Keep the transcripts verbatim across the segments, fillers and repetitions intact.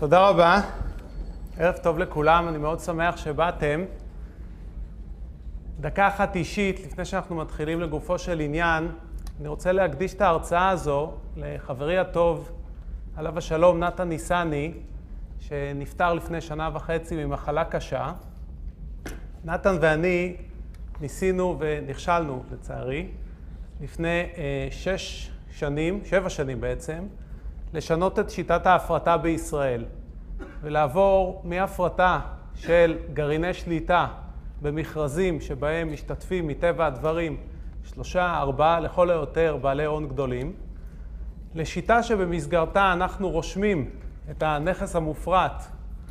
תודה רבה. ערב טוב לכולם, אני מאוד שמח שבאתם. דקה אחת אישית, לפני שאנחנו מתחילים לגופו של עניין, אני רוצה להקדיש את ההרצאה הזו לחברי הטוב, עליו השלום, נתן ניסני, שנפטר לפני שנה וחצי ממחלה קשה. נתן ואני ניסינו ונכשלנו, לצערי, לפני אה, שש שנים, שבע שנים בעצם, לשנות את שיטת ההפרטה בישראל, ולעבור מהפרטה של גרעיני שליטה במכרזים שבהם משתתפים מטבע הדברים שלושה, ארבעה, לכל היותר בעלי הון גדולים, לשיטה שבמסגרתה אנחנו רושמים את הנכס המופרט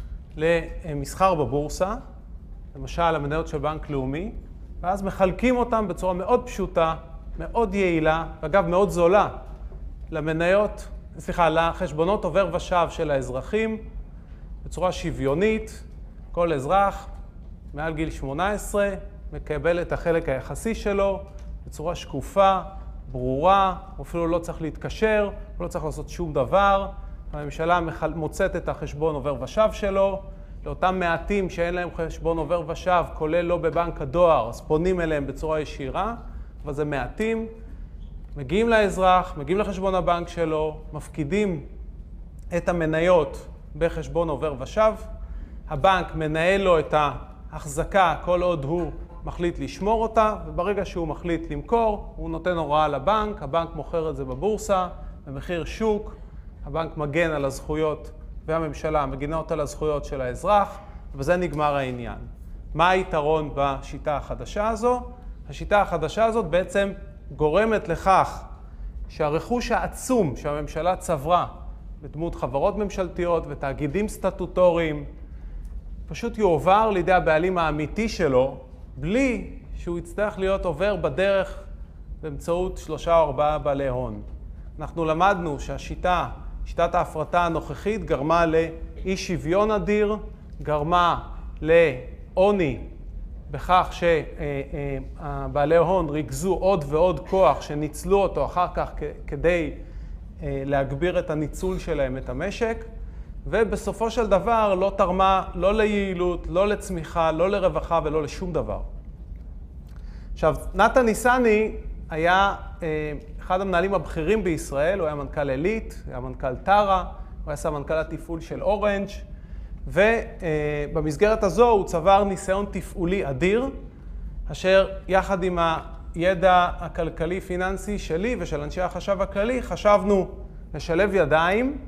למסחר בבורסה, למשל המניות של בנק לאומי, ואז מחלקים אותם בצורה מאוד פשוטה, מאוד יעילה, ואגב מאוד זולה, למניות, סליחה, לחשבונות עובר ושב של האזרחים, בצורה שוויונית. כל אזרח מעל גיל שמונה עשרה מקבל את החלק היחסי שלו בצורה שקופה, ברורה, הוא אפילו לא צריך להתקשר, הוא לא צריך לעשות שום דבר. הממשלה מוצאת את החשבון עובר ושב שלו, לאותם מעטים שאין להם חשבון עובר ושב, כולל לא בבנק הדואר, אז פונים אליהם בצורה ישירה, אבל זה מעטים. מגיעים לאזרח, מגיעים לחשבון הבנק שלו, מפקידים את המניות בחשבון עובר ושב, הבנק מנהל לו את ההחזקה כל עוד הוא מחליט לשמור אותה, וברגע שהוא מחליט למכור, הוא נותן הוראה לבנק, הבנק מוכר את זה בבורסה, במחיר שוק, הבנק מגן על הזכויות והממשלה מגינה אותה לזכויות של האזרח, ובזה נגמר העניין. מה היתרון בשיטה החדשה הזו? השיטה החדשה הזאת בעצם גורמת לכך שהרכוש העצום שהממשלה צברה בדמות חברות ממשלתיות ותאגידים סטטוטוריים פשוט יועבר לידי הבעלים האמיתי שלו, בלי שהוא יצטרך להיות עובר בדרך באמצעות שלושה או ארבעה בעלי הון. אנחנו למדנו שהשיטה, שיטת ההפרטה הנוכחית, גרמה לאי שוויון אדיר, גרמה לעוני, בכך שבעלי הון ריכזו עוד ועוד כוח שניצלו אותו אחר כך כדי להגביר את הניצול שלהם את המשק, ובסופו של דבר לא תרמה לא ליעילות, לא לצמיחה, לא לרווחה ולא לשום דבר. עכשיו, נתן ניסני היה אחד המנהלים הבכירים בישראל, הוא היה מנכ"ל אלית, הוא היה מנכ"ל טרה, הוא היה סמנכ"ל התפעול של אורנג', ובמסגרת הזו הוא צבר ניסיון תפעולי אדיר, אשר יחד עם הידע הכלכלי-פיננסי שלי ושל אנשי החשב הכללי, חשבנו לשלב ידיים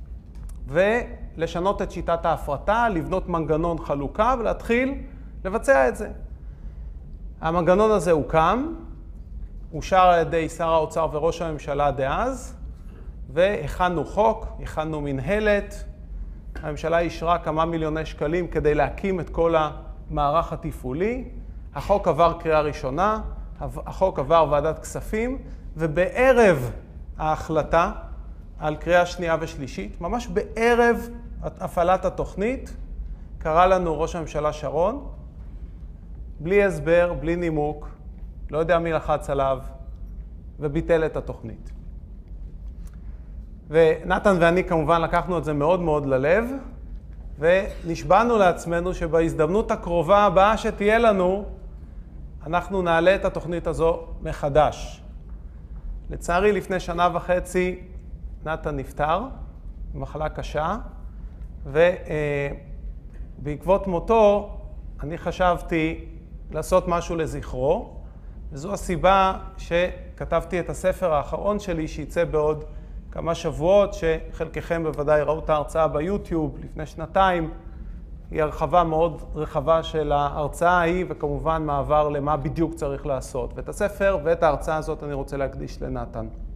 ולשנות את שיטת ההפרטה, לבנות מנגנון חלוקה ולהתחיל לבצע את זה. המנגנון הזה הוקם, אושר על ידי שר האוצר וראש הממשלה דאז, והכנו חוק, הכנו מנהלת, הממשלה אישרה כמה מיליוני שקלים כדי להקים את כל המערך התפעולי. החוק עבר קריאה ראשונה, החוק עבר ועדת כספים, ובערב ההחלטה על קריאה שנייה ושלישית, ממש בערב הפעלת התוכנית, קרא לנו ראש הממשלה שרון, בלי הסבר, בלי נימוק, לא יודע מי לחץ עליו, וביטל את התוכנית. ונתן ואני כמובן לקחנו את זה מאוד מאוד ללב, ונשבענו לעצמנו שבהזדמנות הקרובה הבאה שתהיה לנו, אנחנו נעלה את התוכנית הזו מחדש. לצערי, לפני שנה וחצי נתן נפטר במחלה קשה, ובעקבות מותו אני חשבתי לעשות משהו לזכרו, וזו הסיבה שכתבתי את הספר האחרון שלי שיצא בעוד כמה שבועות, שחלקכם בוודאי ראו את ההרצאה ביוטיוב לפני שנתיים. היא הרחבה מאוד רחבה של ההרצאה ההיא, וכמובן מעבר למה בדיוק צריך לעשות. ואת הספר ואת ההרצאה הזאת אני רוצה להקדיש לנתן.